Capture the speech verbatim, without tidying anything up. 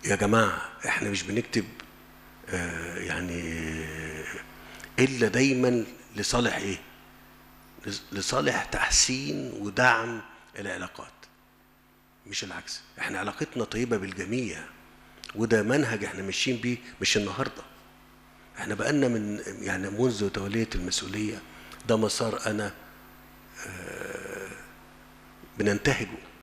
يا جماعة احنا مش بنكتب آه يعني إلا دايما لصالح ايه؟ لصالح تحسين ودعم العلاقات، مش العكس. احنا علاقتنا طيبة بالجميع، وده منهج احنا ماشيين بيه مش النهاردة. احنا بقالنا من يعني منذ تولية المسؤولية، ده مسار انا آه بننتهجه.